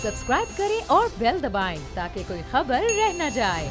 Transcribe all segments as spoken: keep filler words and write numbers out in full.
Subscribe करें और bell दबाएं ताकि कोई खबर रह न जाए।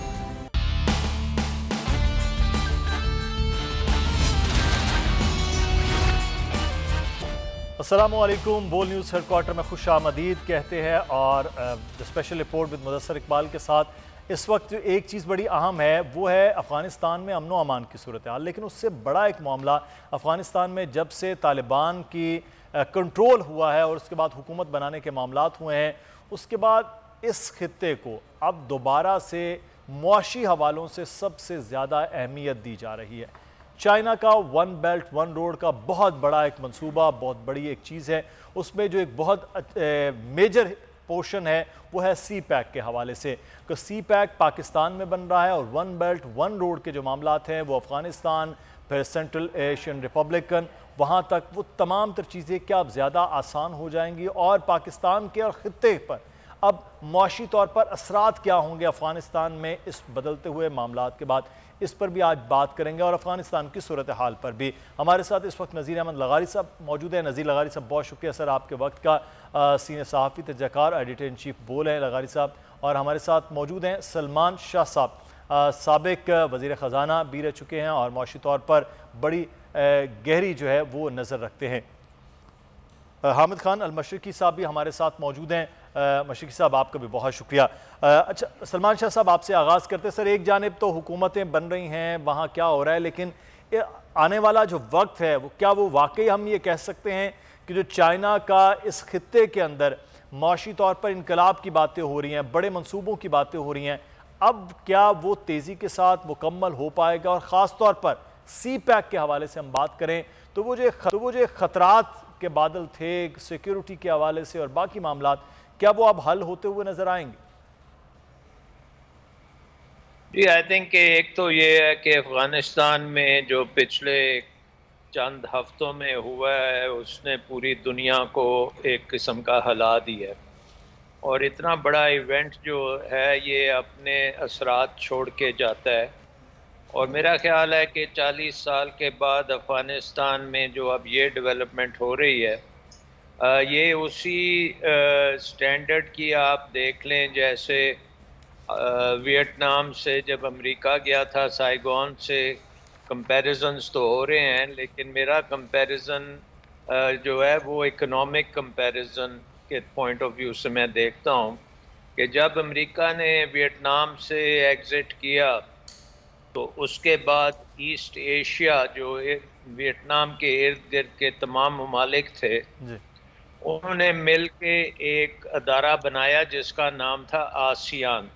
अस्सलामुअलैकुम। बोल न्यूज़ हेडक्वार्टर में खुश आमदीद कहते हैं और special report with Mudassar Iqbal के साथ इस वक्त जो एक चीज़ बड़ी अहम है वो है अफ़गानिस्तान में अमन व अमान की सूरत हाल। लेकिन उससे बड़ा एक मामला अफ़गानिस्तान में जब से तालिबान की कंट्रोल हुआ है और उसके बाद हुकूमत बनाने के मामलात हुए हैं, उसके बाद इस खित्ते को अब दोबारा से मुआशी हवालों से सबसे ज़्यादा अहमियत दी जा रही है। चाइना का वन बेल्ट वन रोड का बहुत बड़ा एक मंसूबा, बहुत बड़ी एक चीज़ है। उसमें जो एक बहुत मेजर पोर्शन है वो है सी पैक के हवाले से कि सी पैक पाकिस्तान में बन रहा है और वन बेल्ट वन रोड के जो मामलात हैं वो अफ़गानिस्तान, फिर सेंट्रल एशियन रिपब्लिकन, वहाँ तक वो तमाम तर चीज़ें क्या अब ज़्यादा आसान हो जाएंगी और पाकिस्तान के और ख़ित्ते पर अब मुआशी तौर पर असरात क्या होंगे अफ़गानिस्तान में इस बदलते हुए मामलात के बाद, इस पर भी आज बात करेंगे और अफ़गानिस्तान की सूरत हाल पर भी। हमारे साथ इस वक्त नज़ीर अहमद लगारी साहब मौजूद हैं। नज़ीर लगारी साहब, बहुत शुक्रिया सर आपके वक्त का। सीनियर सहाफ़ी तजकार, एडिटर इन चीफ बोल हैं लगारी साहब। और हमारे साथ मौजूद हैं सलमान शाह साहब, साबिक वज़ीर ख़जाना भी रह चुके हैं और मुआशी तौर पर बड़ी गहरी जो है वो नज़र रखते हैं। हामिद खान अल मशरिकी साहब भी हमारे साथ मौजूद हैं। मशरिकी साहब आपका भी बहुत शुक्रिया। अच्छा सलमान शाह साहब, आपसे आगाज़ करते हैं। सर, एक जानिब तो हुकूमतें बन रही हैं, वहाँ क्या हो रहा है, लेकिन आने वाला जो वक्त है वो क्या वो वाकई हम ये कह सकते हैं कि जो चाइना का इस खित्ते के अंदर मुआशी तौर पर इनकलाब की बातें हो रही हैं, बड़े मंसूबों की बातें हो रही हैं, अब क्या वो तेज़ी के साथ मुकम्मल हो पाएगा? और ख़ास तौर पर सी पैक के हवाले से हम बात करें तो वो जो तो वो जो ख़तरात के बादल थे सिक्योरिटी के हवाले से और बाकी मामलात, क्या वो अब हल होते हुए नजर आएंगे? जी, आई थिंक एक तो ये है कि अफगानिस्तान में जो पिछले चंद हफ्तों में हुआ है उसने पूरी दुनिया को एक किस्म का हिला दिया है और इतना बड़ा इवेंट जो है ये अपने असरात छोड़ के जाता है। और मेरा ख्याल है कि चालीस साल के बाद अफ़गानिस्तान में जो अब ये डेवलपमेंट हो रही है, ये उसी स्टैंडर्ड की आप देख लें जैसे वियतनाम से जब अमेरिका गया था, साइगोन से कंपैरिजन्स तो हो रहे हैं, लेकिन मेरा कंपैरिजन जो है वो इकोनॉमिक कंपैरिजन के पॉइंट ऑफ व्यू से मैं देखता हूँ कि जब अमेरिका ने वियतनाम से एग्ज़िट किया तो उसके बाद ईस्ट एशिया जो वियतनाम के इर्द गिर्द के तमाम ममालिक थे उन्होंने मिल के एक अदारा बनाया जिसका नाम था ASEAN,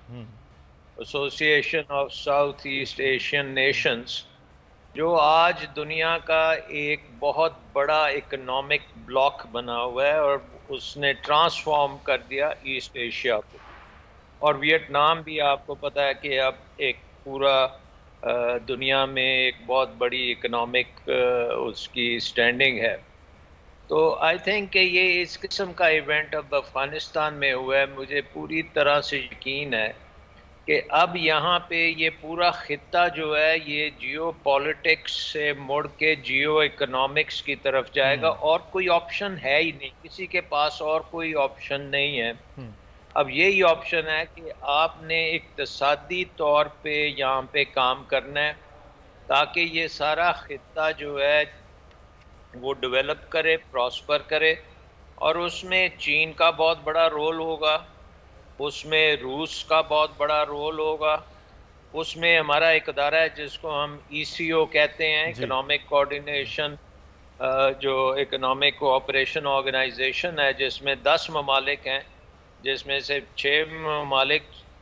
Association of South East Asian Nations, जो आज दुनिया का एक बहुत बड़ा इकोनॉमिक ब्लॉक बना हुआ है और उसने ट्रांसफॉर्म कर दिया ईस्ट एशिया को। और वियतनाम भी आपको पता है कि अब एक पूरा दुनिया में एक बहुत बड़ी इकोनॉमिक उसकी स्टैंडिंग है। तो आई थिंक कि ये इस किस्म का इवेंट अब अफ़गानिस्तान में हुआ है। मुझे पूरी तरह से यकीन है कि अब यहाँ पे ये पूरा खित्ता जो है ये जियो पॉलिटिक्स से मुड़ के जियो इकोनॉमिक्स की तरफ जाएगा और कोई ऑप्शन है ही नहीं, किसी के पास और कोई ऑप्शन नहीं है। अब यही ऑप्शन है कि आपने इक्तिसादी तौर पे यहाँ पे काम करना है ताकि ये सारा खित्ता जो है वो डेवलप करे, प्रॉस्पर करे। और उसमें चीन का बहुत बड़ा रोल होगा, उसमें रूस का बहुत बड़ा रोल होगा, उसमें हमारा एक अदारा है जिसको हम ई सी ओ कहते हैं, इकोनॉमिक कोऑर्डिनेशन, जो इकोनॉमिक कोऑपरेशन ऑर्गेनाइजेशन है, जिसमें दस ममालिक हैं, जिसमें से छः ममालिक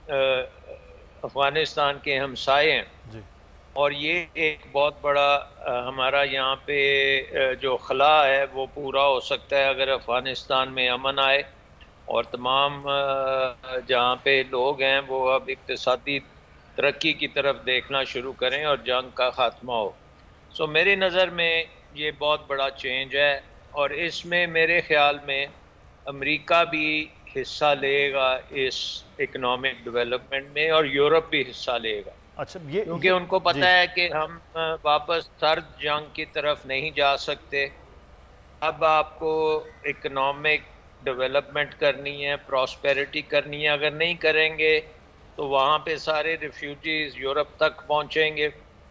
अफ़गानिस्तान के हमसाए हैं। और ये एक बहुत बड़ा हमारा यहाँ पे जो खला है वो पूरा हो सकता है अगर अफ़गानिस्तान में अमन आए और तमाम जहाँ पे लोग हैं वो अब इक्तिसादी तरक्की की तरफ देखना शुरू करें और जंग का ख़ात्मा हो। सो मेरी नज़र में ये बहुत बड़ा चेंज है और इसमें मेरे ख़्याल में अमेरिका भी हिस्सा लेगा इस इकोनॉमिक डेवलपमेंट में और यूरोप भी हिस्सा लेगा। अच्छा, ये क्योंकि उनको पता है कि हम वापस सर्द जंग की तरफ नहीं जा सकते। अब आपको इकोनॉमिक डेवलपमेंट करनी है, प्रॉस्पेरिटी करनी है। अगर नहीं करेंगे तो वहाँ पे सारे रिफ्यूजीज यूरोप तक पहुँचेंगे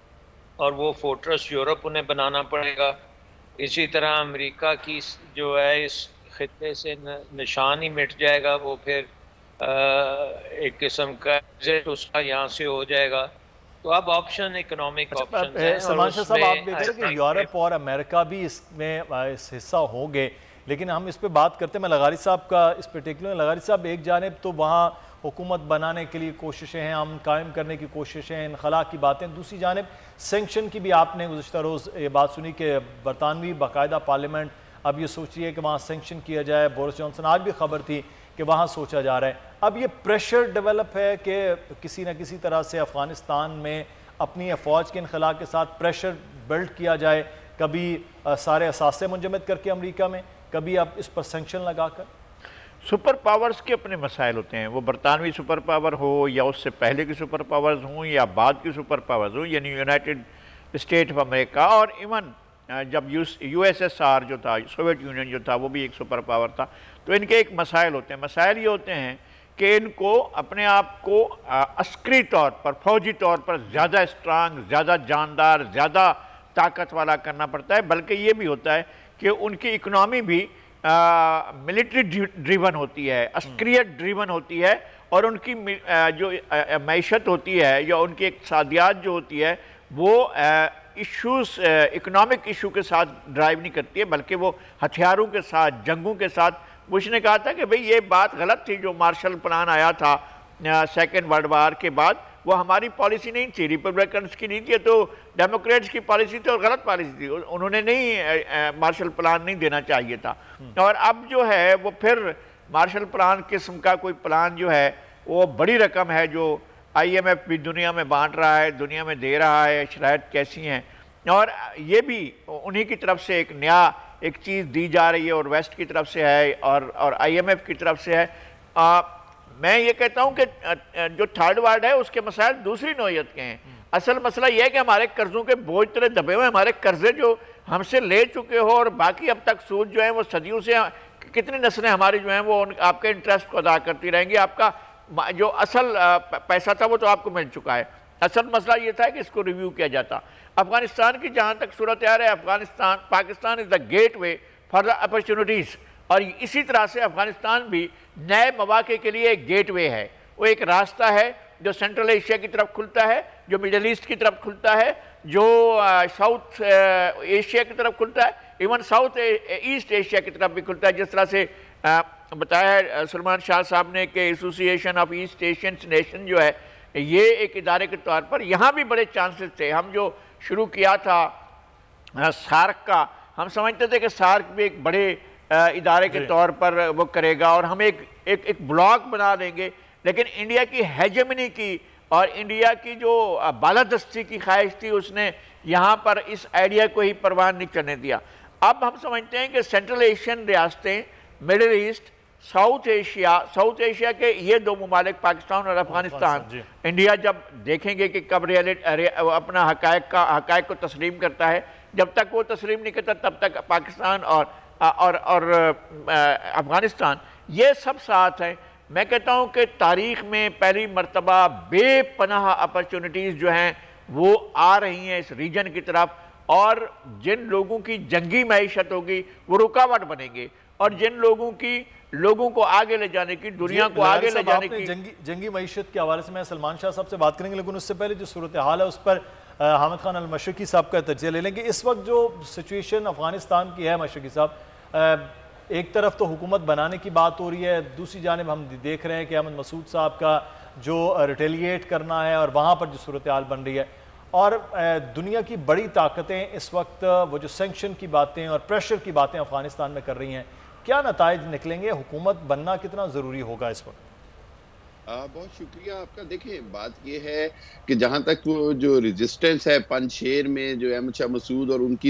और वो फोर्ट्रेस यूरोप उन्हें बनाना पड़ेगा। इसी तरह अमेरिका की जो है इस खित्ते से निशान ही मिट जाएगा, वो फिर आ, एक किस्म का एग्जिट उसका यहाँ से हो जाएगा। तो अब ऑप्शन इकोनॉमिक ऑप्शन है। सलमान शाह साहब, आप देख रहे हैं कि यूरोप और अमेरिका भी इसमें इस हिस्सा होंगे, लेकिन हम इस पे बात करते हैं। मैं लगारी साहब का इस पर्टिकुलर, लगारी साहब एक जानिब तो वहाँ हुकूमत बनाने के लिए कोशिशें हैं, हम कायम करने की कोशिशें हैं, इनखला की बातें, दूसरी जानिब सेंक्शन की भी आपने गुज़श्ता रोज़ ये बात सुनी कि बरतानवी बाकायदा पार्लियामेंट अब ये सोच रही है कि वहाँ सेंक्शन किया जाए। बोरिस जॉनसन, आज भी खबर थी कि वहाँ सोचा जा रहा है। अब ये प्रेशर डेवलप है कि किसी न किसी तरह से अफ़गानिस्तान में अपनी फ़ौज के इनखला के साथ प्रेशर बिल्ड किया जाए, कभी आ, सारे असासे मुंजमद करके अमेरिका में, कभी अब इस पर सेंक्शन लगाकर। सुपर पावर्स के अपने मसाइल होते हैं, वो बरतानवी सुपर पावर हो या उससे पहले की सुपर पावर्स हों या बाद की सुपर पावर्स हों, यानी यूनाइटेड स्टेट ऑफ अमेरिका और इवन जब यू एस एस आर जो था, सोवियत यूनियन जो था, वो भी एक सुपर पावर था। तो इनके एक मसाइल होते हैं। मसाइल ये होते हैं कि इनको अपने आप को अस्करी तौर पर, फौजी तौर पर ज़्यादा स्ट्रांग, ज़्यादा जानदार, ज़्यादा ताकत वाला करना पड़ता है। बल्कि ये भी होता है कि उनकी इकनॉमी भी मिलिट्री ड्रिवन होती है, अस्क्रियत ड्रिवन होती है, और उनकी आ, जो मैशत होती है या उनकी इक़्तिसादियात जो होती है वो इश्यूज़, इकनॉमिक इशू के साथ ड्राइव नहीं करती है, बल्कि वो हथियारों के साथ, जंगों के साथ। बुश ने कहा था कि भाई ये बात गलत थी, जो मार्शल प्लान आया था सेकेंड वर्ल्ड वार के बाद, वो हमारी पॉलिसी नहीं थी, रिपब्लिकन्स की नहीं थी, तो डेमोक्रेट्स की पॉलिसी थी और गलत पॉलिसी थी। उन्होंने नहीं, मार्शल प्लान नहीं देना चाहिए था। और अब जो है वो फिर मार्शल प्लान किस्म का कोई प्लान जो है, वो बड़ी रकम है जो आई एम एफ भी दुनिया में बांट रहा है, दुनिया में दे रहा है, शराइत कैसी हैं, और ये भी उन्हीं की तरफ से एक नया एक चीज़ दी जा रही है, और वेस्ट की तरफ से है और और आई एम एफ की तरफ से है। आ, मैं ये कहता हूँ कि जो थर्ड वर्ल्ड है उसके मसाइल दूसरी नौयत के हैं। असल मसला ये है कि हमारे कर्जों के बोझ तरह दबे हुए, हमारे कर्जे जो हमसे ले चुके हो और बाकी अब तक सूद जो है वो सदियों से, कितनी नस्लें हमारी जो हैं वो आपके इंटरेस्ट को अदा करती रहेंगी। आपका जो असल पैसा था वो तो आपको मिल चुका है। असल मसला ये था कि इसको रिव्यू किया जाता। अफगानिस्तान की जहाँ तक सूरत यार है, Afghanistan Pakistan is the gateway for the opportunities, और इसी तरह से अफगानिस्तान भी नए मौके के लिए एक गेट वे है। वो एक रास्ता है जो सेंट्रल एशिया की तरफ खुलता है, जो मिडल ईस्ट की तरफ खुलता है, जो साउथ एशिया की तरफ खुलता है, इवन साउथ ईस्ट एशिया की तरफ भी खुलता है। जिस तरह से आ, बताया है सलमान शाह साहब ने कि Association of East Asian Nation जो है, ये एक इदारे के तौर पर यहाँ भी बड़े चांसेस थे। हम जो शुरू किया था सार्क का, हम समझते थे कि सार्क भी एक बड़े इदारे के तौर पर वो करेगा और हम एक एक एक ब्लॉक बना देंगे, लेकिन इंडिया की हेजेमनी की और इंडिया की जो बालादस्ती की ख्वाहिश थी, उसने यहाँ पर इस आइडिया को ही परवान नहीं करने दिया। अब हम समझते हैं कि सेंट्रल एशियन रियासतें, Middle East, South Asia, South Asia के ये दो ममालिक पाकिस्तान और अफगानिस्तान, इंडिया जब देखेंगे कि कब रियलिटी अपना हकायक का हकायक को तस्लीम करता है, जब तक वो तस्लीम नहीं करता तब तक पाकिस्तान और और और अफगानिस्तान ये सब साथ हैं। मैं कहता हूँ कि तारीख़ में पहली मरतबा बेपनाह अपॉर्चुनिटीज़ जो हैं वो आ रही हैं इस रीजन की तरफ, और जिन लोगों की जंगी मैशत होगी वो रुकावट बनेंगे, और जिन लोगों की लोगों को आगे ले जाने की, दुनिया को आगे ले जाने की जंगी जंगी मैशत के हवाले से मैं सलमान शाह साहब से बात करेंगे, लेकिन उससे पहले जो सूरत हाल है उस पर हामिद खान अल मशरकी साहब का तज्ज़िया ले लेंगे। इस वक्त जो सिचुएशन अफगानिस्तान की है मशरकी साहब, एक तरफ तो हुकूमत बनाने की बात हो रही है, दूसरी जानिब हम देख रहे हैं कि अहमद मसूद साहब का जो रिटेलिएट करना है और वहाँ पर जो सूरत हाल बन रही है, और दुनिया की बड़ी ताकतें इस वक्त वो जो सेंक्शन की बातें और प्रेशर की बातें अफगानिस्तान में कर रही हैं, क्या नताइज निकलेंगे? हुकूमत बनना कितना ज़रूरी होगा इस वक्त? आ, बहुत शुक्रिया आपका। देखें, बात यह है कि जहां तक वो जो रेजिस्टेंस है पंजशेर में जो अहमद शाह मसूद और उनकी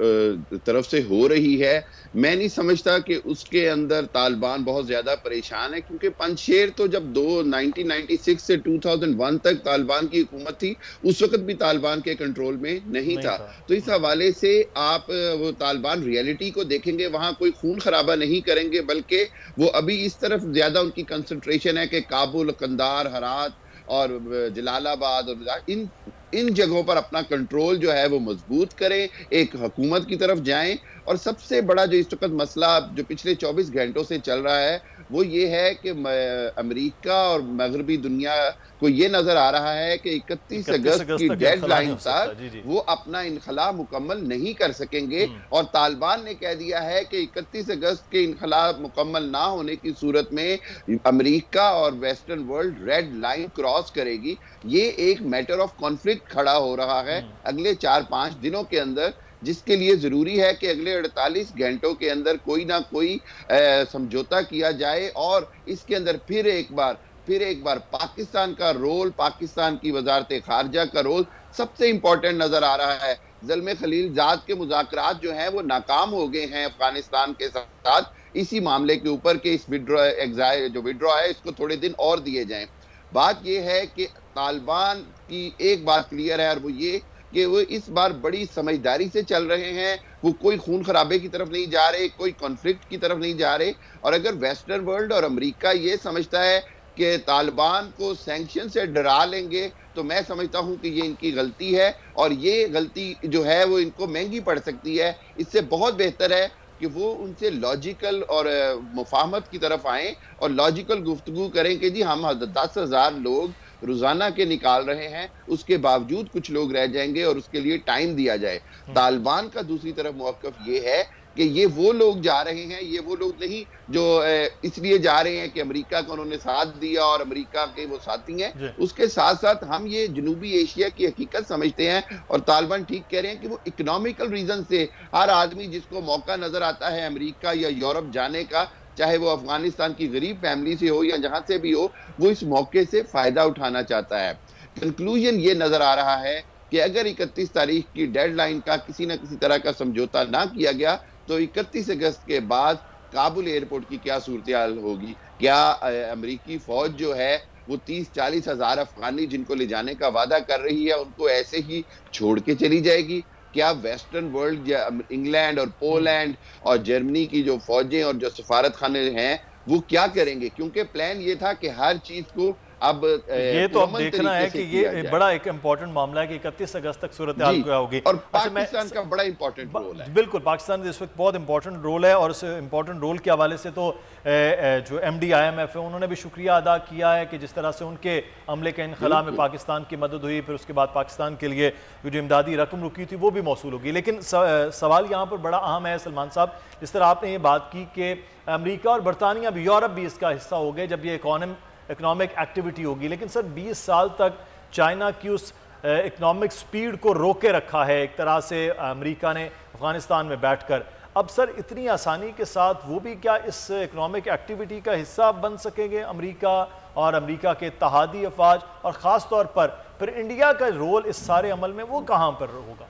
तरफ से हो रही है, मैं नहीं समझता कि उसके अंदर तालिबान बहुत ज्यादा परेशान है, क्योंकि पंजशेर तो जब दो नाइनटीन नाइंटी सिक्स से टू थाउज़ेंड वन तक तालिबान की हुकूमत थी, उस वक्त भी तालिबान के कंट्रोल में नहीं, नहीं था, था। तो इस हवाले से आप वो तालिबान रियलिटी को देखेंगे, वहां कोई खून खराबा नहीं करेंगे, बल्कि वो अभी इस तरफ ज्यादा उनकी कंसंट्रेशन है कि काबुल, कंदार, हरात और जलालाबाद और इन इन जगहों पर अपना कंट्रोल जो है वो मजबूत करें, एक हुकूमत की तरफ जाएं। और सबसे बड़ा जो इस वक्त मसला जो पिछले चौबीस घंटों से चल रहा है वो ये है कि अमेरिका और मगरबी दुनिया को ये नजर आ रहा है कि इकतीस अगस्त की डेडलाइन तक वो अपना इनखला मुकम्मल नहीं कर सकेंगे, और तालिबान ने कह दिया है कि इकतीस अगस्त के इनखला मुकम्मल ना होने की सूरत में अमेरिका और western world red line cross करेगी। ये एक मैटर ऑफ कॉन्फ्लिक्ट खड़ा हो रहा है अगले चार पांच दिनों के अंदर, जिसके लिए जरूरी है कि अगले अड़तालीस घंटों के अंदर कोई ना कोई समझौता किया जाए, और इसके अंदर फिर एक बार फिर एक बार पाकिस्तान का रोल, पाकिस्तान की वजारत खारजा का रोल सबसे इंपॉर्टेंट नजर आ रहा है। ज़ल्मे खलीलजाद के मुज़ाकरात जो हैं वो नाकाम हो गए हैं अफगानिस्तान के साथ इसी मामले के ऊपर कि इस विड्रॉ एग्जाइ जो विड्रॉ है इसको थोड़े दिन और दिए जाएं। बात यह है कि तालिबान की एक बात क्लियर है, और वो ये कि वो इस बार बड़ी समझदारी से चल रहे हैं, वो कोई खून खराबे की तरफ नहीं जा रहे, कोई कॉन्फ्लिक्ट की तरफ नहीं जा रहे। और अगर वेस्टर्न वर्ल्ड और अमेरिका ये समझता है कि तालिबान को सैंक्शन से डरा लेंगे, तो मैं समझता हूं कि ये इनकी गलती है, और ये गलती जो है वो इनको महंगी पड़ सकती है। इससे बहुत बेहतर है कि वो उनसे लॉजिकल और मुफाहमत की तरफ आएं और लॉजिकल गुफ्तगू करें कि जी हम दस हजार लोग रोजाना के निकाल रहे हैं, उसके बावजूद कुछ लोग रह जाएंगे और उसके लिए टाइम दिया जाए। तालिबान का दूसरी तरफ मौक़िफ़ ये है कि ये वो लोग जा रहे हैं, ये वो लोग नहीं जो इसलिए जा रहे हैं कि अमेरिका को उन्होंने साथ दिया और अमेरिका के वो साथी हैं, उसके साथ साथ हम ये जनूबी एशिया की हकीकत समझते हैं। और तालिबान ठीक कह रहे हैं कि वो इकोनॉमिकल रीजन से हर आदमी जिसको मौका नजर आता है अमेरिका या यूरोप जाने का, चाहे वो अफगानिस्तान की गरीब फैमिली से हो या जहां से भी हो, वो इस मौके से फायदा उठाना चाहता है। कंक्लूजन ये नजर आ रहा है कि अगर इकतीस तारीख की डेडलाइन का किसी न किसी तरह का समझौता ना किया गया तो इकतीस अगस्त के बाद काबुल एयरपोर्ट की क्या सूरत हाल होगी। क्या अमेरिकी फौज जो है वो तीस चालीस हजार अफगानी जिनको ले जाने का वादा कर रही है उनको ऐसे ही छोड़ के चली जाएगी? क्या वेस्टर्न वर्ल्ड या इंग्लैंड और पोलैंड और जर्मनी की जो फौजें और जो सफारत खाने हैं वो क्या करेंगे? क्योंकि प्लान ये था कि हर चीज को अब ये तो अब देखना है कि ये बड़ा एक इम्पोर्टेंट मामला है कि इकतीस अगस्त तक सूरत हाल क्या होगी। और पाकिस्तान का बड़ा इंपॉर्टेंट रोल है। बिल्कुल, पाकिस्तान इस वक्त बहुत इंपॉर्टेंट रोल है, और उस इंपॉर्टेंट रोल के हवाले से तो जो M D I M F है उन्होंने भी शुक्रिया अदा किया है कि जिस तरह से उनके अमले के इनखला में पाकिस्तान की मदद हुई, फिर उसके बाद पाकिस्तान के लिए जो इमदादी रकम रुकी थी वो भी मौसूल होगी। लेकिन सवाल यहाँ पर बड़ा अहम है सलमान साहब, जिस तरह आपने ये बात की कि अमेरिका और बरतानिया भी, यूरोप भी इसका हिस्सा हो गए जब ये इकोनॉम इकोनॉमिक एक्टिविटी होगी। लेकिन सर बीस साल तक चाइना की उस इकोनॉमिक स्पीड को रोके रखा है एक तरह से अमेरिका ने अफगानिस्तान में बैठकर। अब सर इतनी आसानी के साथ वो भी क्या इस इकोनॉमिक एक्टिविटी का हिस्सा बन सकेंगे अमेरिका और अमेरिका के इत्तेहादी अफवाज, और ख़ास तौर पर फिर इंडिया का रोल इस सारे अमल में वो कहाँ पर होगा?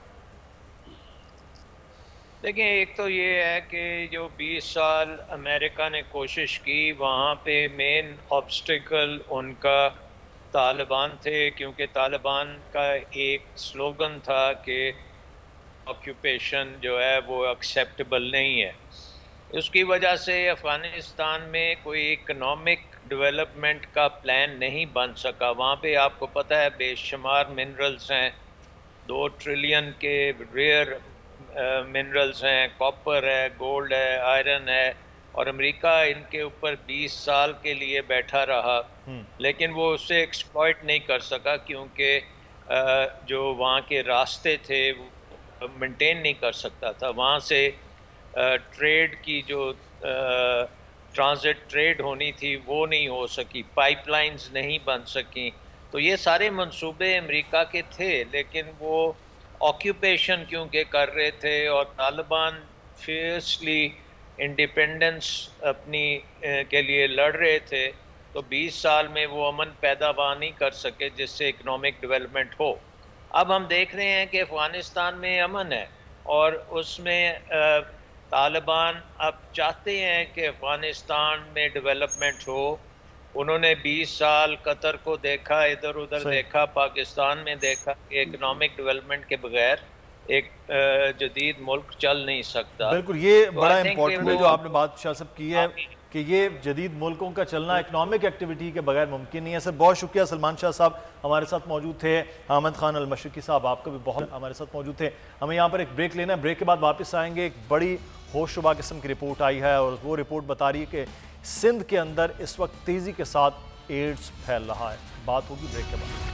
देखिए, एक तो ये है कि जो बीस साल अमेरिका ने कोशिश की, वहाँ पे मेन ऑब्स्टिकल उनका तालिबान थे, क्योंकि तालिबान का एक स्लोगन था कि ऑक्यूपेशन जो है वो एक्सेप्टेबल नहीं है। उसकी वजह से अफ़गानिस्तान में कोई इकोनॉमिक डेवलपमेंट का प्लान नहीं बन सका। वहाँ पे आपको पता है बेशुमार मिनरल्स हैं, दो ट्रिलियन के रेयर मिनरल्स हैं, कॉपर है, गोल्ड है, आयरन है, और अमेरिका इनके ऊपर बीस साल के लिए बैठा रहा, लेकिन वो उससे एक्सप्लॉइट नहीं कर सका क्योंकि जो वहाँ के रास्ते थे वो मेंटेन नहीं कर सकता था। वहाँ से ट्रेड की जो ट्रांजिट ट्रेड होनी थी वो नहीं हो सकी, पाइपलाइंस नहीं बन सकी। तो ये सारे मंसूबे अमेरिका के थे, लेकिन वो ऑक्यूपेशन क्योंकि कर रहे थे और तालिबान फियर्सली इंडिपेंडेंस अपनी के लिए लड़ रहे थे, तो बीस साल में वो अमन पैदावार नहीं कर सके जिससे इकोनॉमिक डेवलपमेंट हो। अब हम देख रहे हैं कि अफ़गानिस्तान में अमन है और उसमें तालिबान अब चाहते हैं कि अफ़गानिस्तान में डेवलपमेंट हो। उन्होंने बीस साल कतर को देखा, इधर उधर देखा, पाकिस्तान में देखा कि इकोनॉमिक डेवलपमेंट के बगैर एक जदीद मुल्क चल नहीं सकता। बिल्कुल, ये तो बड़ा इम्पोर्टेंट है जो आपने बात शाह साहब की है कि ये जदीद मुल्कों का चलना इकोनॉमिक एक्टिविटी के बगैर मुमकिन नहीं है। सर बहुत शुक्रिया, सलमान शाह साहब हमारे साथ मौजूद थे, हामिद खान अल-मशरिकी साहब आपका भी बहुत हमारे साथ मौजूद थे। हमें यहाँ पर एक ब्रेक लेना है, ब्रेक के बाद वापस आएंगे। एक बड़ी होशरुबा किस्म की रिपोर्ट आई है और वो रिपोर्ट बता रही है कि सिंध के अंदर इस वक्त तेज़ी के साथ एड्स फैल रहा है। बात होगी ब्रेक के बाद।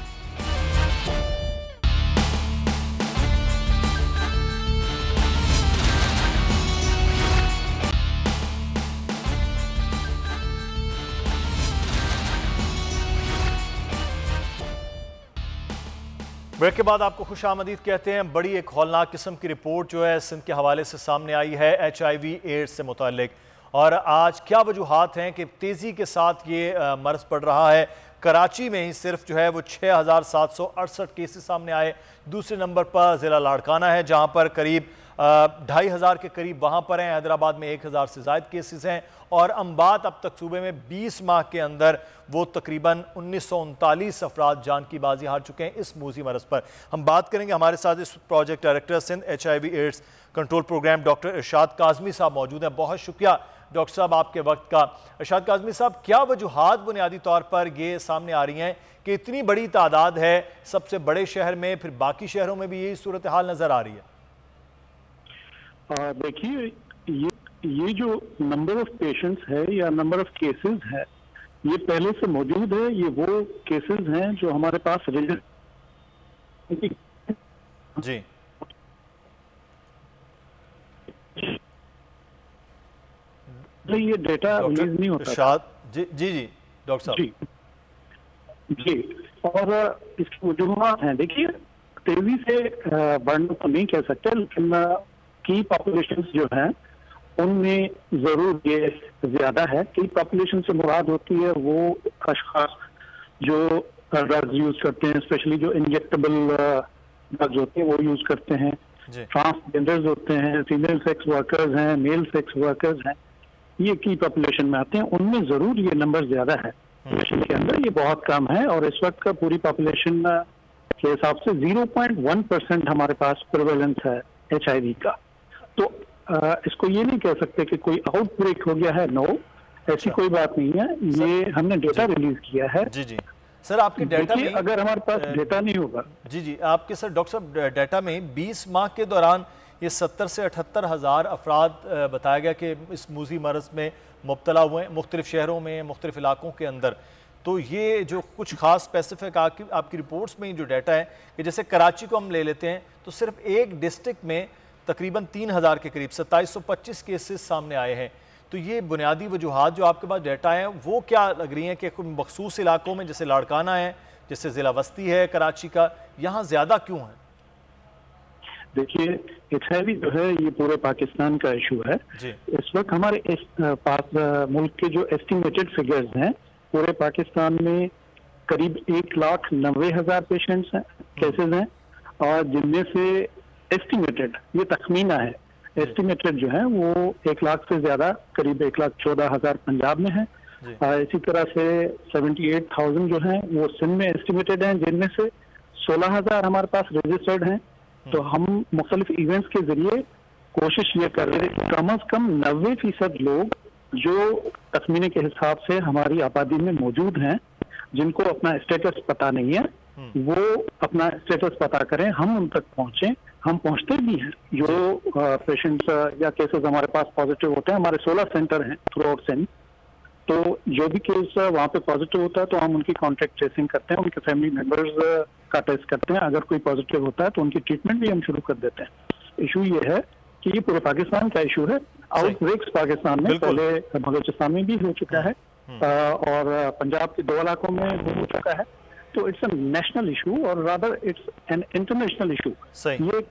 ब्रेक के बाद आपको खुश आमदीद कहते हैं। बड़ी एक हौलनाक किस्म की रिपोर्ट जो है सिंध के हवाले से सामने आई है एच आई वी एड्स से मुतालिक, और आज क्या वजूहात हैं कि तेज़ी के साथ ये मर्ज बढ़ रहा है। कराची में ही सिर्फ जो है वो छः हज़ार सात सौ अड़सठ केसेस सामने आए। दूसरे नंबर पर ज़िला लाड़काना है जहाँ पर करीब ढाई हज़ार के करीब वहाँ पर हैं। हैदराबाद में एक हज़ार से ज़ायद केसेस हैं और अम्बात अब तक सूबे में बीस माह के अंदर वो तकरीबन उन्नीस सौ उनतालीस अफराद जान की बाजी हार चुके हैं इस मूजी मरज पर। हम बात करेंगे, हमारे साथ इस project director Sindh H I V AIDS control programme doctor Irshad Kazmi साहब मौजूद हैं। बहुत शुक्रिया डॉक्टर साहब आपके वक्त का। इरशाद काज़मी साहब, क्या वजूहात बुनियादी तौर पर ये सामने आ रही हैं कि इतनी बड़ी तादाद है सबसे बड़े शहर में, फिर बाकी शहरों में भी यही सूरत हाल नज़र आ रही है? देखिए, ये ये जो नंबर ऑफ पेशेंट्स है या नंबर ऑफ केसेस है ये पहले से मौजूद है। ये वो केसेस हैं जो हमारे पास जी ये डेटा रिलीज नहीं होता। शाद जी जी जी डॉक्टर साहब जी जी और इसकी वजूहात हैं। देखिए, तेजी से बढ़ना तो नहीं कह सकते, लेकिन की पॉपुलेशन जो है उनमें जरूर ये ज्यादा है। की पॉपुलेशन से मुराद होती है वो अशखास जो ड्रग्स यूज करते हैं, स्पेशली जो इंजेक्टेबल ड्रग्स होते हैं वो यूज करते हैं, ट्रांसजेंडर्स होते हैं, फीमेल सेक्स वर्कर्स हैं, मेल सेक्स वर्कर्स हैं, ये की पॉपुलेशन में आते हैं। उनमें जरूर ये नंबर ज्यादा है, पॉपुलेशन के अंदर ये बहुत कम है। और इस वक्त का पूरी पॉपुलेशन के हिसाब से ज़ीरो पॉइंट वन परसेंट हमारे पास प्रेवलेंस है एच आई वी का। तो आ, इसको ये नहीं कह सकते कि कोई आउटब्रेक हो गया है। नो, ऐसी कोई बात नहीं है। ये हमने डेटा रिलीज किया है। जी जी सर, आपके डेटा में अगर हमारे पास डेटा नहीं होगा जी जी आपके सर डॉक्टर साहब डेटा में बीस माह के दौरान ये सत्तर से अठहत्तर हज़ार अफराद बताया गया कि इस मूजी मरज में मुब्तला हुए हैं मुख्तलिफ शहरों में, मुख्तलिफ इलाकों के अंदर। तो ये जो कुछ खास स्पेसिफिक आपकी आपकी रिपोर्ट्स में जो डाटा है कि जैसे कराची को हम ले लेते हैं तो सिर्फ एक डिस्ट्रिक्ट में तकरीबन तीन हज़ार के करीब सत्ताईस सौ पच्चीस केसेस सामने आए हैं। तो ये बुनियादी वजूहात जो आपके पास डाटा है वो क्या लग रही हैं कि कोई मखसूस इलाकों में जैसे लाड़काना है, जैसे ज़िला वस्ती है कराची का, यहाँ ज़्यादा क्यों है? देखिए, एच आई वी जो है ये पूरे पाकिस्तान का इशू है। इस वक्त हमारे इस पास मुल्क के जो एस्टिमेटेड फिगर्स हैं, पूरे पाकिस्तान में करीब एक लाख नब्बे हजार पेशेंट्स हैं, केसेस हैं, और जिनमें से एस्टिमेटेड, ये तखमीना है, एस्टिमेटेड जो है वो एक लाख से ज्यादा, करीब एक लाख चौदह हजार पंजाब में है। इसी तरह से सेवेंटी एट थाउजेंड जो है वो सिंध में एस्टिमेटेड हैं, जिनमें से सोलह हजार हमारे पास रजिस्टर्ड हैं। तो हम मुख्तलिफ इवेंट्स के जरिए कोशिश ये कर रहे हैं कि कम अज कम नब्बे फीसद लोग जो तखमीने के हिसाब से हमारी आबादी में मौजूद हैं, जिनको अपना स्टेटस पता नहीं है, वो अपना स्टेटस पता करें, हम उन तक पहुंचे। हम पहुंचते भी हैं। जो पेशेंट्स या केसेस हमारे पास पॉजिटिव होते हैं, हमारे सोलह सेंटर हैं थ्रू आउट सिंध, तो जो भी केस वहाँ पे पॉजिटिव होता है तो हम उनकी कॉन्टेक्ट ट्रेसिंग करते हैं, उनके फैमिली मेंबर्स का टेस्ट करते हैं। अगर कोई पॉजिटिव होता है तो उनकी ट्रीटमेंट भी हम शुरू कर देते हैं। इशू ये है कि ये पूरे पाकिस्तान का इशू है। आउटब्रेक्स पाकिस्तान में पहले बलोचिस्तान में भी हो चुका है और पंजाब के दो इलाकों में भी हो चुका है। तो इट्स अ नेशनल इशू और rather it's an international issue. ये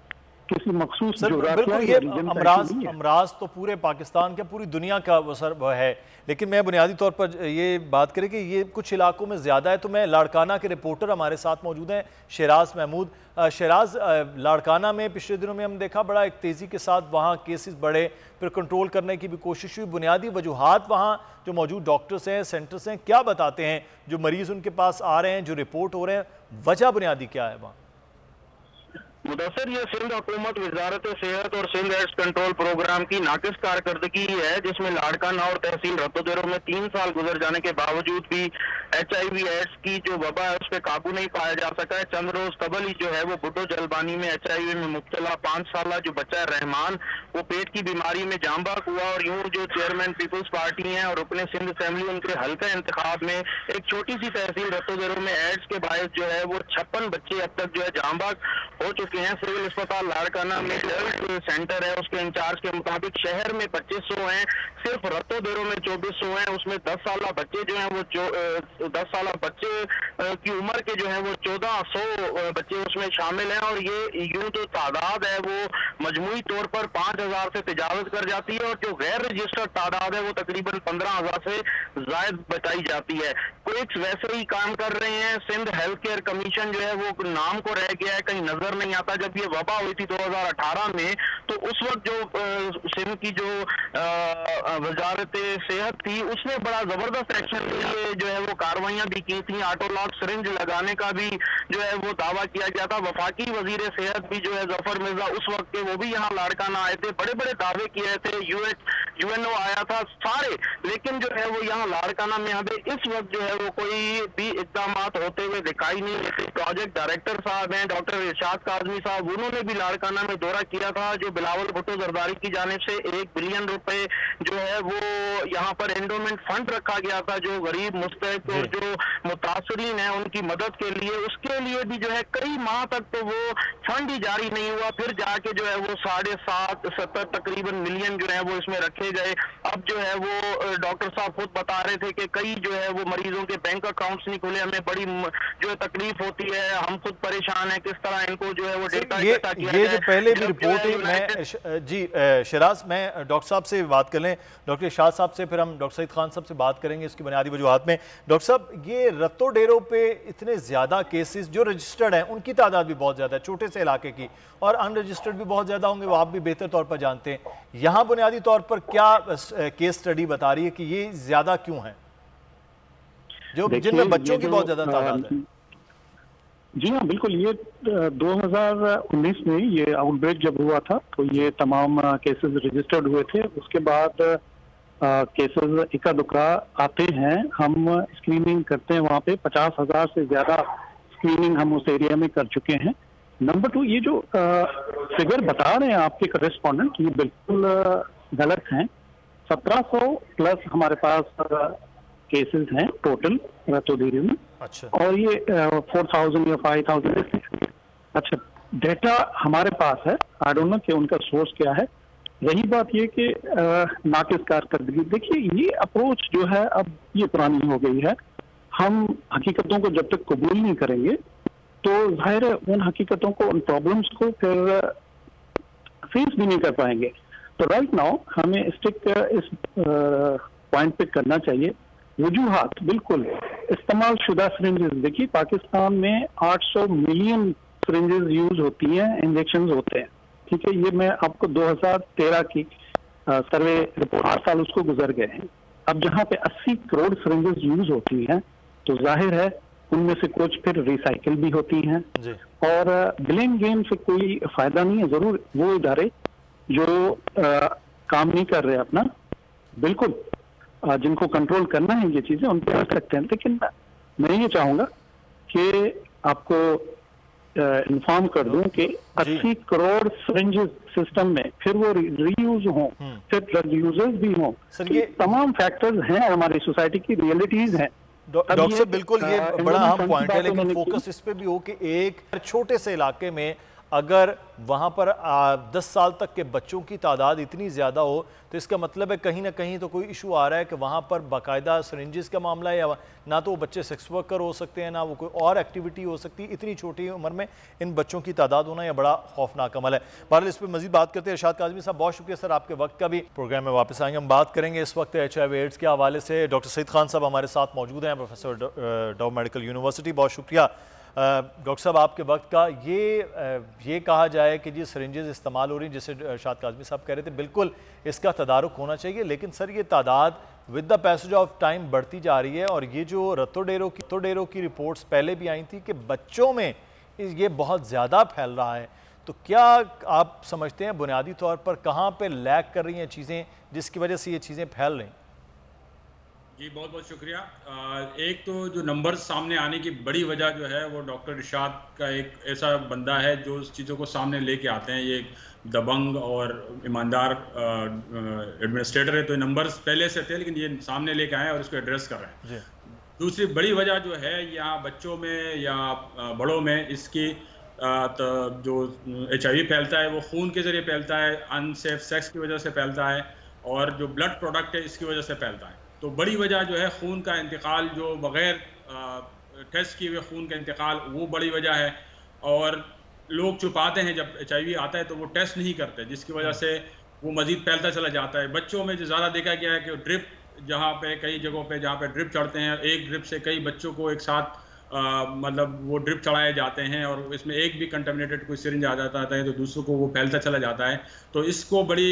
किसी मखसूस बिल्कुल ये अमराज अमराज तो पूरे पाकिस्तान का, पूरी दुनिया का वो सर वो है। लेकिन मैं बुनियादी तौर पर ये बात करें कि ये कुछ इलाकों में ज़्यादा है, तो मैं लाड़काना के रिपोर्टर हमारे साथ मौजूद हैं शहराज महमूद। शहराज, लाड़काना में पिछले दिनों में हम देखा बड़ा एक तेज़ी के साथ वहाँ केसेस बढ़े, फिर कंट्रोल करने की भी कोशिश हुई। बुनियादी वजूहात वहाँ जो मौजूद डॉक्टर्स हैं, सेंटर्स हैं, क्या बताते हैं? जो मरीज़ उनके पास आ रहे हैं, जो रिपोर्ट हो रहे हैं, वजह बुनियादी क्या है वहाँ? मुदस्सर, ये सिंध हुकूमत वजारत सेहत और सिंध एड्स कंट्रोल प्रोग्राम की नाकिस कारकर्दगी है, जिसमें लाड़काना और तहसील रत्तोदेरो में तीन साल गुजर जाने के बावजूद भी एच आई वी एड्स की जो वबा है उस पर काबू नहीं पाया जा सका है। चंद रोज कबल ही जो है वो बुड्डो जलबानी में एच आई वी में मुब्तला पाँच साल जो बच्चा है रहमान, वो पेट की बीमारी में जामबाग हुआ। और यूँ जो चेयरमैन पीपल्स पार्टी हैं और रुकने सिंध असेंबली, उनके हल्का इंतखाब में एक छोटी सी तहसील रत्तोदेरो में एड्स के बायस जो है वो छप्पन बच्चे अब तक जो है जामबाग हो चुके हैं। सिविल अस्पताल लाड़काना में हेल्थ सेंटर है, उसके इंचार्ज के मुताबिक शहर में पच्चीस सौ हैं, सिर्फ रत्तोदेरो में चौबीस सौ हैं। उसमें दस साल बच्चे जो हैं वो दस साल बच्चे की उम्र के जो हैं वो चौदह सौ बच्चे उसमें शामिल हैं। और ये यूं जो तादाद है वो मजमूई तौर पर पाँच हजार से तजावज कर जाती है, और जो गैर रजिस्टर्ड तादाद है वो तकरीबन पंद्रह हजार से जायद बताई जाती है। क्विक्स वैसे ही काम कर रहे हैं। सिंध हेल्थ केयर कमीशन जो है वो नाम को रह गया है, कहीं नजर नहीं आता। जब ये वबा हुई थी दो हजार अठारह में, तो उस वक्त जो सिंध की जो वजारत सेहत थी उसने बड़ा जबरदस्त एक्शन के लिए जो है वो कार्रवाइयां भी की थी। ऑटोलॉक सिरिंज लगाने का भी जो है वो दावा किया गया था। वफाकी वजीर सेहत भी जो है जफर मिर्जा उस वक्त के, वो भी यहाँ लाड़काना आए थे, बड़े बड़े दावे किए थे। यूएच यूएनओ आया था सारे, लेकिन जो है वो यहाँ लाड़काना में हमें इस वक्त जो है वो कोई भी इकदाम होते हुए दिखाई नहीं देते। प्रोजेक्ट डायरेक्टर साहब हैं डॉक्टर इरशाद काजमी साहब, उन्होंने भी लाड़काना में दौरा किया था। जो बिलावल भुट्टो जरदारी की जानिब से एक बिलियन रुपए जो है वो यहाँ पर एंडोमेंट फंड रखा गया था, जो गरीब मुस्तहक और जो मुतासरीन है उनकी मदद के लिए, उसके लिए भी जो है कई माह तक तो वो फंड ही जारी नहीं हुआ। फिर जाके जो है वो साढ़े सात सत्तर तकरीबन मिलियन जो है वो इसमें रखे गए। अब जो है वो डॉक्टर साहब खुद बता रहे थे कि कई जो है वो मरीजों के बैंक अकाउंट्स नहीं खुले, हमें बड़ी जो है तकलीफ होती है, हम खुद परेशान है किस तरह इनको जो है वो डेटा इकट्ठा किया ये जो पहले भी रिपोर्ट है। मैं जी शराज, मैं डॉक्टर साहब से बात कर लें, डॉक्टर इरशाद साहब से, फिर हम डॉक्टर सईद खान साहब से बात करेंगे इसकी बुनियादी वजूहात में। डॉक्टर साहब, ये रत्तोडेरो पे इतने ज़्यादा केसेस जो रजिस्टर्ड हैं उनकी तादाद भी बहुत ज़्यादा है, छोटे से इलाके की, और अनरजिस्टर्ड भी बहुत ज़्यादा होंगे, वो आप भी बेहतर तौर पर जानते हैं। यहाँ बुनियादी तौर पर क्या केस स्टडी बता रही है कि ये ज़्यादा क्यों है, जो जिनमें बच्चों की बहुत ज़्यादा तादाद है? जी हाँ, बिल्कुल। ये दो हज़ार उन्नीस में ये आउटब्रेक जब हुआ था तो ये तमाम केसेस रजिस्टर्ड हुए थे। उसके बाद केसेस इक्का दुक्का आते हैं, हम स्क्रीनिंग करते हैं वहाँ पे। पचास हजार से ज्यादा स्क्रीनिंग हम उस एरिया में कर चुके हैं। नंबर टू, ये जो फिगर बता रहे हैं आपके करेस्पॉन्डेंट, ये बिल्कुल गलत हैं। सत्रह सौ प्लस हमारे पास केसेस हैं टोटल रत्तोदेरो में। अच्छा। और ये फोर थाउजेंड या फाइव थाउजेंड अच्छा डेटा हमारे पास है। आई डोंट नो कि उनका सोर्स क्या है। रही बात ये कि नाकिस कारकर्दगी, देखिए ये अप्रोच जो है अब ये पुरानी हो गई है। हम हकीकतों को जब तक कबूल नहीं करेंगे तो जाहिर है उन हकीकतों को, उन प्रॉब्लम्स को फिर फेस भी नहीं कर पाएंगे। तो राइट नाउ हमें स्टिक इस पॉइंट पे करना चाहिए। वजूहात बिल्कुल इस्तेमाल शुदा सिरिंजेस, देखिए पाकिस्तान में आठ सौ मिलियन सिरिंजेस यूज होती हैं, इंजेक्शन होते हैं, ठीक है। ये मैं आपको दो हज़ार तेरह की सर्वे रिपोर्ट, आठ साल उसको गुजर गए हैं। अब जहाँ पे अस्सी करोड़ सिरिंजेस यूज होती हैं तो जाहिर है उनमें से कुछ फिर रिसाइकिल भी होती हैं, और ब्लेम गेम से कोई फायदा नहीं है। जरूर वो इदारे जो आ, काम नहीं कर रहे अपना, बिल्कुल जिनको कंट्रोल करना है ये चीजें उन पर कर सकते हैं। लेकिन मैं ये चाहूंगा कि आपको इन्फॉर्म कर दूं कि अस्सी करोड़ सिरिंजेस सिस्टम में फिर वो रीयूज हों, फिर ड्रग यूजर्स भी हों, ये तमाम फैक्टर्स हैं, हमारी सोसाइटी की रियलिटीज हैं। डॉक्टर साहब, बिल्कुल ये बड़ा अहम पॉइंट है, लेकिन फोकस इस पे भी हो कि एक छोटे से इलाके में अगर वहाँ पर आ, दस साल तक के बच्चों की तादाद इतनी ज़्यादा हो तो इसका मतलब है कहीं ना कहीं तो कोई इशू आ रहा है कि वहाँ पर बाकायदा सिरिंजेस का मामला है, या ना तो वो बच्चे सेक्स वर्कर हो सकते हैं, ना वो कोई और एक्टिविटी हो सकती है। इतनी छोटी उम्र में इन बच्चों की तादाद होना यह बड़ा खौफनाक अमल है। बहरहाल इस पर मजीद बात करते हैं। इरशाद काज़मी साहब, बहुत शुक्रिया सर आपके वक्त का भी। प्रोग्राम में वापस आएंगे, हम बात करेंगे इस वक्त एच आई वी एड्स के हवाले से। डॉक्टर सईद खान साहब हमारे साथ मौजूद हैं, प्रोफेसर डॉव मेडिकल यूनिवर्सिटी। बहुत शुक्रिया डॉक्टर साहब आपके वक्त का। ये ये कहा जाए कि जी सरिंजेस इस्तेमाल हो रही, जैसे इरशाद काज़मी साहब कह रहे थे, बिल्कुल इसका तदारुक होना चाहिए, लेकिन सर ये तादाद with the passage of time बढ़ती जा रही है। और ये जो रत्तो डेरो की रत्तो डेरो की रिपोर्ट्स पहले भी आई थी कि बच्चों में ये बहुत ज़्यादा फैल रहा है, तो क्या आप समझते हैं बुनियादी तौर पर कहाँ पर लैग कर रही हैं चीज़ें जिसकी वजह से ये चीज़ें फैल रही? जी बहुत बहुत शुक्रिया। एक तो जो नंबर्स सामने आने की बड़ी वजह जो है वो डॉक्टर इरशाद का एक ऐसा बंदा है जो उस चीज़ों को सामने लेके आते हैं। ये दबंग और ईमानदार एडमिनिस्ट्रेटर है, तो ये नंबर्स पहले से थे लेकिन ये सामने लेके आए और इसको एड्रेस कर रहे हैं। दूसरी बड़ी वजह जो है यहाँ बच्चों में या बड़ों में इसकी तो जो एच आई वी फैलता है वो खून के ज़रिए फैलता है, अनसेफ सेक्स की वजह से फैलता है, और जो ब्लड प्रोडक्ट है इसकी वजह से फैलता है। तो बड़ी वजह जो है खून का इंतकाल, जो बग़ैर टेस्ट किए हुए खून का इंतकाल, वो बड़ी वजह है। और लोग छुपाते हैं, जब एच आई वी आता है तो वो टेस्ट नहीं करते, जिसकी वजह से वो मज़ीद फैलता चला जाता है। बच्चों में जो ज़्यादा देखा गया है कि ड्रिप, जहाँ पे कई जगहों पे जहाँ पे ड्रिप चढ़ते हैं, एक ड्रिप से कई बच्चों को एक साथ आ, मतलब वो ड्रिप चढ़ाए जाते हैं और इसमें एक भी कंटामिनेटेड कोई सिरिंज आ जाता है तो दूसरों को वो फैलता चला जाता है। तो इसको बड़ी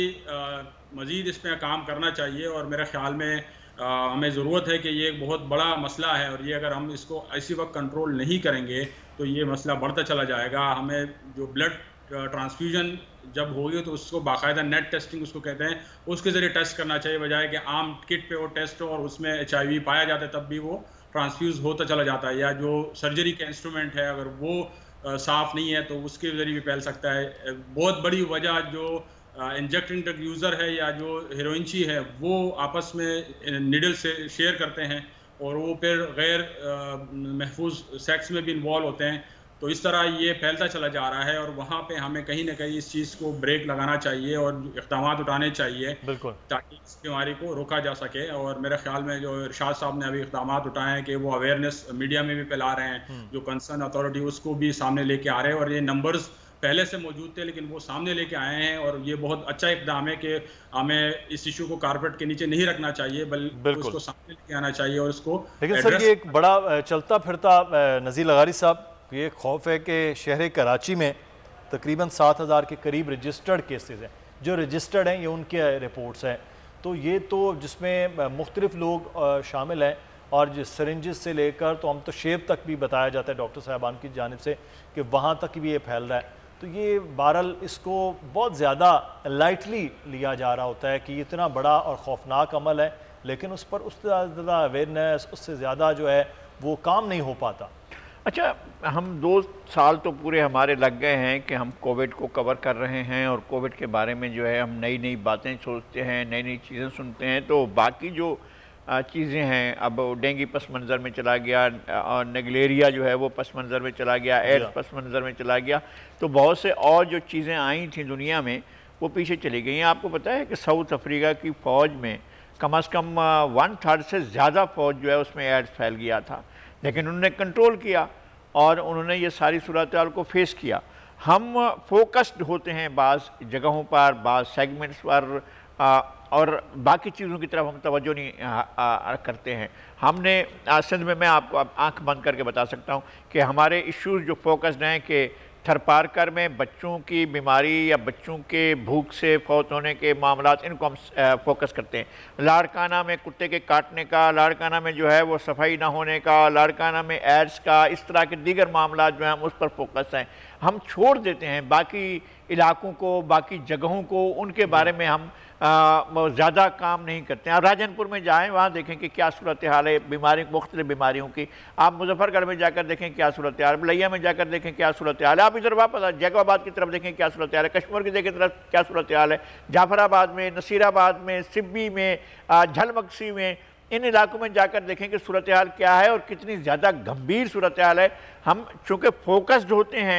मज़ीद इसमें काम करना चाहिए, और मेरे ख्याल में आ, हमें ज़रूरत है कि ये एक बहुत बड़ा मसला है, और ये अगर हम इसको इसी वक्त कंट्रोल नहीं करेंगे तो ये मसला बढ़ता चला जाएगा। हमें जो ब्लड ट्रांसफ्यूजन जब होगी तो उसको बाकायदा नेट टेस्टिंग उसको कहते हैं, उसके ज़रिए टेस्ट करना चाहिए, बजाय कि आम किट पे वो टेस्ट हो और उसमें एच आई वी पाया जाता है तब भी वो ट्रांसफ्यूज होता चला जाता है। या जो सर्जरी का इंस्ट्रूमेंट है अगर वो आ, साफ़ नहीं है तो उसके ज़रिए भी फैल सकता है। बहुत बड़ी वजह जो इंजेक्टिंग ड्रग यूज़र है या जो हेरोइनची है वो आपस में निडल से शेयर करते हैं और वो फिर गैर महफूज सेक्स में भी इन्वॉल्व होते हैं। तो इस तरह ये फैलता चला जा रहा है, और वहाँ पे हमें कहीं ना कहीं इस चीज़ को ब्रेक लगाना चाहिए और इक़दाम उठाने चाहिए ताकि इस बीमारी को रोका जा सके। और मेरे ख्याल में जो इरशाद साहब ने अभी इक़दाम उठाए हैं कि वो अवेयरनेस मीडिया में भी फैला रहे हैं, जो कंसर्न अथॉरिटी उसको भी सामने लेके आ रहे हैं, और ये नंबर्स पहले से मौजूद थे लेकिन वो सामने लेके आए हैं, और ये बहुत अच्छा इक़दाम है कि हमें इस इशू को कारपेट के नीचे नहीं रखना चाहिए बल्कि उसको सामने लेके आना चाहिए और उसको। लेकिन सर ये एक बड़ा चलता फिरता नज़ीर लगारी साहब, ये खौफ है कि शहर कराची में तकरीबन सात हज़ार के करीब रजिस्टर्ड केसेस हैं, जो रजिस्टर्ड हैं ये उनके रिपोर्ट्स हैं। तो ये तो जिसमें मुख्तलिफ लोग शामिल हैं, और जिस सरिंजेस से लेकर तो हम तो शेव तक भी बताया जाता है डॉक्टर साहबान की जानिब से कि वहाँ तक भी ये फैल रहा है। तो ये बहरहाल इसको बहुत ज़्यादा लाइटली लिया जा रहा होता है कि इतना बड़ा और ख़ौफनाक अमल है, लेकिन उस पर उससे ज़्यादा अवेयरनेस, उससे ज़्यादा जो है वो काम नहीं हो पाता। अच्छा, हम दो साल तो पूरे हमारे लग गए हैं कि हम कोविड को कवर कर रहे हैं, और कोविड के बारे में जो है हम नई नई बातें सोचते हैं, नई नई चीज़ें सुनते हैं। तो बाकी जो चीज़ें हैं, अब डेंगू पस मंज़र में चला गया, और नगलेरिया जो है वो पस मंज़र में चला गया, एड्स पस मंज़र में चला गया, तो बहुत से और जो चीज़ें आई थी दुनिया में वो पीछे चली गई हैं। आपको पता है कि साउथ अफ्रीका की फ़ौज में कम अज़ कम वन थर्ड से ज़्यादा फ़ौज जो है उसमें एड्स फैल गया था, लेकिन उन्होंने कंट्रोल किया और उन्होंने ये सारी सूरत हाल को फेस किया। हम फोकस्ड होते हैं बाज़ जगहों पर, बाज़ सेगमेंट्स पर, आ, और बाकी चीज़ों की तरफ हम तवज्जो नहीं आ, आ, करते हैं। हमने सिंध में, मैं आपको आंख बंद करके बता सकता हूँ कि हमारे इश्यूज़ जो फोकस्ड हैं कि थरपारकर में बच्चों की बीमारी या बच्चों के भूख से फौत होने के मामलात, इनको हम फोकस करते हैं। लाड़काना में कुत्ते के काटने का, लाड़काना में जो है वो सफाई ना होने का, लाड़काना में एड्स का, इस तरह के दीगर मामलात जो हैं हम उस पर फोकस हैं। हम छोड़ देते हैं बाकी इलाकों को, बाकी जगहों को, उनके बारे में हम ज़्यादा काम नहीं करते हैं। आप राजनपुर में जाएँ, वहाँ देखें कि क्या सूरत हाल है बीमारी, मुख्तलिफ बीमारियों की। आप मुजफ्फरगढ़ में जाकर देखें क्या सूरत हाल है, बलैया में जाकर देखें क्या सूरत हाल है, आप इधर वापस जैकोबाद की तरफ देखें क्या सूरत हाल है, कश्मीर की देखें तरफ क्या सूरत हाल है, जाफराबाद में, नसीराबाद में, सिब्बी में, झलमक्सी में, इन इलाकों में जाकर देखें कि सूरत हाल क्या है और कितनी ज़्यादा गंभीर सूरत हाल है। हम चूँकि फोकस्ड होते हैं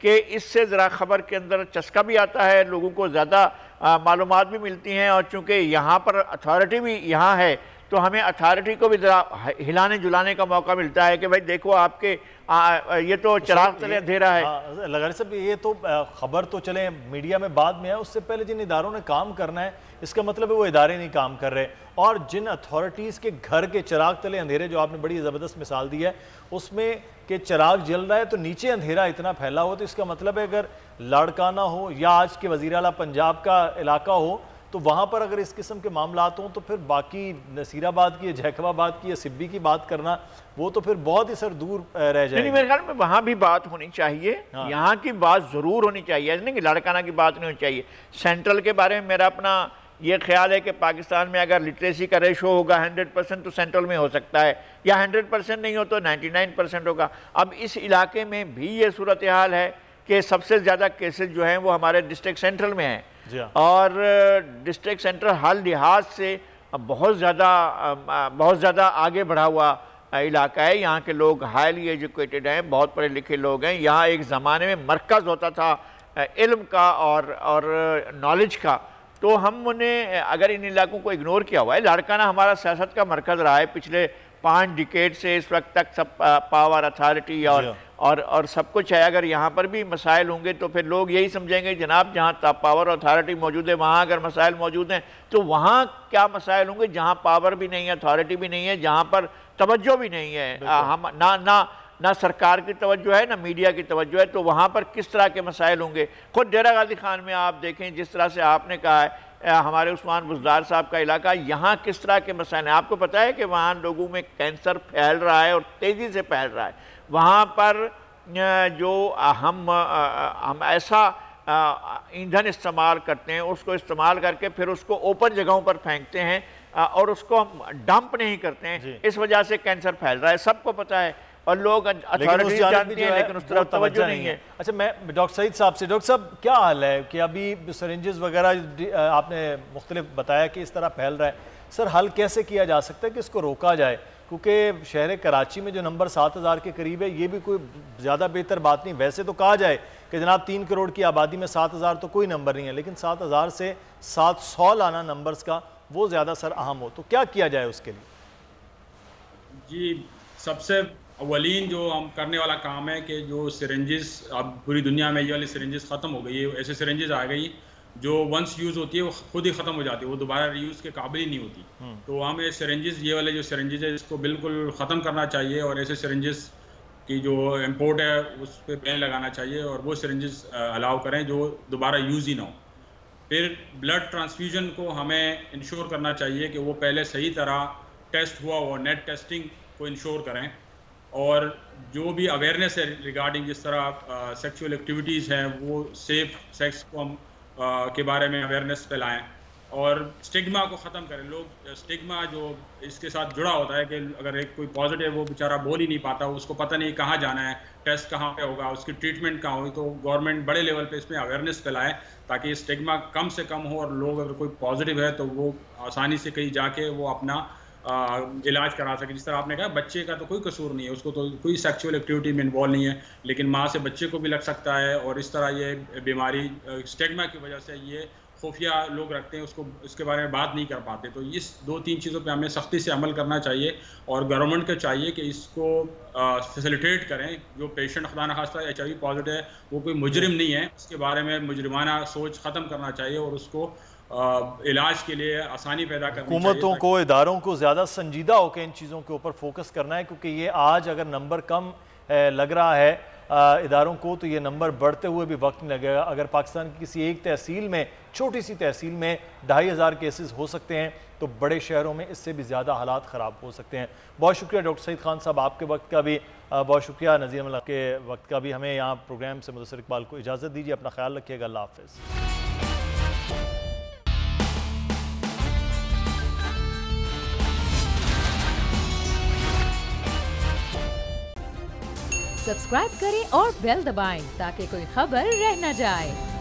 कि इससे ज़रा ख़बर के अंदर चस्का भी आता है, लोगों को ज़्यादा मालूमात भी मिलती हैं, और चूँकि यहाँ पर अथॉरिटी भी यहाँ है तो हमें अथॉरिटी को भी ज़रा हिलाने जुलाने का मौका मिलता है कि भाई देखो आपके आ, ये तो चिराग तले अंधेरा है। लगारी साहब, ये तो खबर तो चले मीडिया में बाद में है, उससे पहले जिन इदारों ने काम करना है इसका मतलब है वो इदारे नहीं काम कर रहे, और जिन अथॉरिटीज़ के घर के चिराग तले अंधेरे, जो आपने बड़ी ज़बरदस्त मिसाल दी है उसमें कि चिराग जल रहा है तो नीचे अंधेरा इतना फैला हो, तो इसका मतलब है अगर लाड़काना हो या आज के वज़ीर आला पंजाब का इलाका हो तो वहाँ पर अगर इस किस्म के मामलात हों तो फिर बाकी नसीराबाद की, जैकबाबाद की या सिब्बी की बात करना वो तो फिर बहुत ही सर दूर रह जाएगी। मेरे ख्याल में वहाँ भी बात होनी चाहिए, हाँ। यहाँ की बात ज़रूर होनी चाहिए, नहीं कि लाड़काना की बात नहीं होनी चाहिए। सेंट्रल के बारे में मेरा अपना ये ख्याल है कि पाकिस्तान में अगर लिटरेसी का रेशो होगा हंड्रेड परसेंट तो सेंट्रल में हो सकता है, या हंड्रेड परसेंट नहीं हो तो नाइन्टी नाइन परसेंट होगा। अब इस इलाके में भी ये सूरत हाल है कि सबसे ज़्यादा केसेस जो हैं वो हमारे डिस्ट्रिक्ट सेंट्रल में हैं, और डिस्ट्रिक्ट सेंटर हर लिहाज से बहुत ज़्यादा बहुत ज़्यादा आगे बढ़ा हुआ इलाका है। यहाँ के लोग हाईली एजुकेटेड हैं, बहुत पढ़े लिखे लोग हैं। यहाँ एक ज़माने में मरकज़ होता था इल्म का और और नॉलेज का, तो हमने अगर इन इलाकों को इग्नोर किया हुआ है। लाड़काना हमारा सियासत का मरकज़ रहा है पिछले पाँच डिकेड से इस वक्त तक, सब पावर अथॉरिटी और और और सब कुछ है। अगर यहाँ पर भी मसाइल होंगे तो फिर लोग यही समझेंगे जनाब जहाँ पावर अथॉरिटी मौजूद है वहाँ अगर मसाइल मौजूद हैं तो वहाँ क्या मसाइल होंगे जहाँ पावर भी नहीं है, अथॉरिटी भी नहीं है, जहाँ पर तवज्जो भी नहीं है, आ, हम ना ना ना सरकार की तवज्जो है ना मीडिया की तवज्जो है, तो वहाँ पर किस तरह के मसाइल होंगे। खुद डेरा गाजी खान में आप देखें, जिस तरह से आपने कहा है हमारे उस्मान बुज़दार साहब का इलाका, यहाँ किस तरह के मसाइल हैं। आपको पता है कि वहाँ लोगों में कैंसर फैल रहा है और तेज़ी से फैल रहा है। वहाँ पर जो हम हम ऐसा ईंधन इस्तेमाल करते हैं, उसको इस्तेमाल करके फिर उसको ओपन जगहों पर फेंकते हैं और उसको हम डंप नहीं करते हैं, इस वजह से कैंसर फैल रहा है, सबको पता है, और लोग अथॉरिटी जानती हैं लेकिन उस तरफ तवज्जो नहीं है। अच्छा, मैं डॉक्टर सईद साहब से, डॉक्टर साहब क्या हाल है कि अभी सिरिंजेस वगैरह आपने मुख्तलिफ बताया कि इस तरह फैल रहा है, सर हल कैसे किया जा सकता है कि इसको रोका जाए? क्योंकि शहर कराची में जो नंबर सात हज़ार के करीब है ये भी कोई ज़्यादा बेहतर बात नहीं। वैसे तो कहा जाए कि जनाब तीन करोड़ की आबादी में सात हज़ार तो कोई नंबर नहीं है, लेकिन सात हज़ार से सात सौ लाना नंबर्स का वो ज़्यादा सर अहम हो, तो क्या किया जाए उसके लिए? जी, सबसे अवलीन जो हम करने वाला काम है कि जो सिरेंजेस, अब पूरी दुनिया में ये वाली सिरेंजेस ख़त्म हो गई है, ऐसे सिरेंजेस आ गई जो वंस यूज़ होती है वो खुद ही ख़त्म हो जाती है, वो दोबारा रीयूज़ के काबिल ही नहीं होती। तो हमें सिरेंजेस, ये वाले जो सिरेंजेस है इसको बिल्कुल ख़त्म करना चाहिए, और ऐसे सिरेंजेस की जो इम्पोर्ट है उस पर बैन लगाना चाहिए, और वो सिरेंजेस अलाउ करें जो दोबारा यूज़ ही ना हो। फिर ब्लड ट्रांसफ्यूजन को हमें इंश्योर करना चाहिए कि वो पहले सही तरह टेस्ट हुआ हो, नेट टेस्टिंग को इंश्योर करें, और जो भी अवेयरनेस है रिगार्डिंग जिस तरह सेक्सुअल एक्टिविटीज़ हैं वो सेफ सेक्स को हम Uh, के बारे में अवेयरनेस फैलाएं, और स्टिग्मा को ख़त्म करें। लोग स्टिग्मा जो इसके साथ जुड़ा होता है कि अगर एक कोई पॉजिटिव वो बेचारा बोल ही नहीं पाता, उसको पता नहीं कहाँ जाना है, टेस्ट कहाँ पे होगा, उसकी ट्रीटमेंट कहाँ होगी, तो गवर्नमेंट बड़े लेवल पे इसमें अवेयरनेस फैलाए ताकि स्टिग्मा कम से कम हो, और लोग अगर कोई पॉजिटिव है तो वो आसानी से कहीं जाके वो अपना आ, इलाज करा सके। जिस तरह आपने कहा बच्चे का तो कोई कसूर नहीं है, उसको तो कोई सेक्सुअल एक्टिविटी में इन्वॉल्व नहीं है, लेकिन माँ से बच्चे को भी लग सकता है, और इस तरह ये बीमारी स्टिग्मा की वजह से ये खुफिया लोग रखते हैं, उसको इसके बारे में बात नहीं कर पाते। तो इस दो तीन चीज़ों पे हमें सख्ती से अमल करना चाहिए, और गवर्नमेंट को चाहिए कि इसको फैसिलिटेट करें। जो पेशेंट खुदा न खास्ता एच आई वी पॉजिटिव है वो कोई मुजरिम नहीं है, उसके बारे में मुजरिमाना सोच ख़त्म करना चाहिए, और उसको इलाज के लिए आसानी पैदा करनी चाहिए। हुकूमतों को, इदारों को ज़्यादा संजीदा होकर इन चीज़ों के ऊपर फोकस करना है, क्योंकि ये आज अगर नंबर कम लग रहा है इदारों को तो ये नंबर बढ़ते हुए भी वक्त नहीं लगेगा। अगर पाकिस्तान की किसी एक तहसील में, छोटी सी तहसील में ढाई हज़ार केसेस हो सकते हैं तो बड़े शहरों में इससे भी ज़्यादा हालात ख़राब हो सकते हैं। बहुत शुक्रिया डॉक्टर सईद खान साहब, आपके वक्त का भी बहुत शुक्रिया, नज़ीर अहमद के वक्त का भी। हमें यहाँ प्रोग्राम से मुदस्सिर इकबाल को इजाज़त दीजिए, अपना ख्याल रखिएगा, अल्लाह हाफ़िज़। सब्सक्राइब करें और बेल दबाएं ताकि कोई खबर रह न जाए।